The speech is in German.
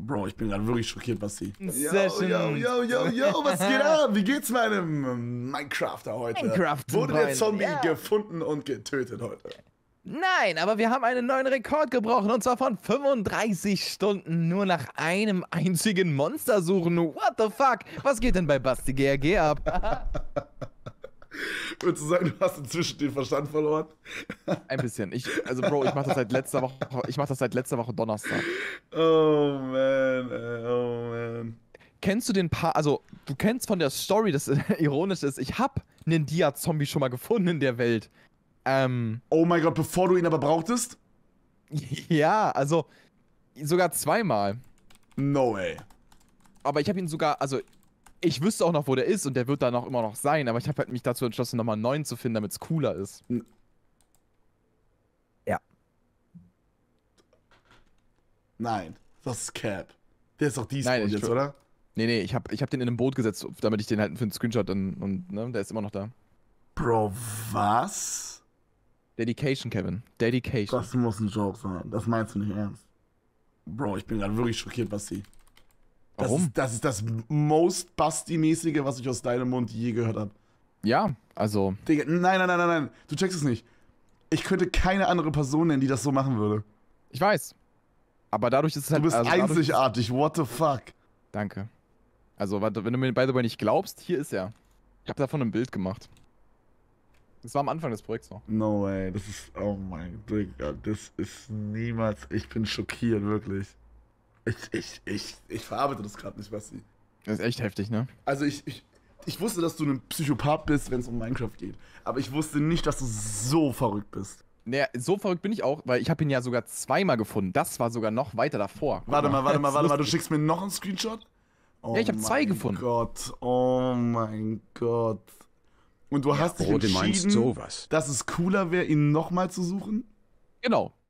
Bro, ich bin gerade wirklich schockiert, Basti. Session. Yo, was geht ab? Wie geht's meinem Minecrafter heute? Minecraft Wurde der Freunde, Zombie ja. gefunden und getötet heute? Nein, aber wir haben einen neuen Rekord gebrochen und zwar von 35 Stunden nur nach einem einzigen Monster suchen. What the fuck? Was geht denn bei Basti GRG ab? Würdest du sagen, du hast inzwischen den Verstand verloren? Ein bisschen. Also Bro, ich mach das seit letzter Woche Donnerstag. Oh man, ey, oh man. Kennst du also du kennst von der Story, das ironisch ist, ich hab einen Dia-Zombie schon mal gefunden in der Welt. Oh mein Gott, bevor du ihn aber brauchtest? Ja, also sogar zweimal. No way. Aber ich habe ihn sogar, also ich wüsste auch noch, wo der ist und der wird dann auch immer noch sein, aber ich habe halt mich dazu entschlossen, nochmal einen neuen zu finden, damit es cooler ist. Ja. Nein, das ist Cap. Der ist doch Nein, jetzt, oder? Nee, ich hab den in einem Boot gesetzt, damit ich den halt für einen Screenshot und ne, der ist immer noch da. Bro, was? Dedication, Kevin. Dedication. Das muss ein Joke sein. Das meinst du nicht ernst. Bro, ich bin gerade wirklich schockiert, Basti. Warum? Das ist das most Basti-mäßige, was ich aus deinem Mund je gehört habe. Ja, also. Digga, nein. Du checkst es nicht. Ich könnte keine andere Person nennen, die das so machen würde. Ich weiß. Aber dadurch ist es halt. Du bist also einzigartig, what the fuck? Danke. Also, warte, wenn du mir by the way nicht glaubst, hier ist er. Ich habe davon ein Bild gemacht. Das war am Anfang des Projekts noch. No way, das ist, oh mein Gott, das ist niemals, ich bin schockiert, wirklich. Ich verarbeite das gerade nicht, Basti. Das ist echt heftig, ne? Also ich wusste, dass du ein Psychopath bist, wenn es um Minecraft geht. Aber ich wusste nicht, dass du so verrückt bist. Naja, so verrückt bin ich auch, weil ich habe ihn ja sogar zweimal gefunden. Das war sogar noch weiter davor. Warte mal, du schickst mir noch einen Screenshot? Oh ja, ich habe zwei gefunden. Oh mein Gott. Und du hast dich entschieden, sowas. dass es cooler wäre, ihn nochmal zu suchen? Genau.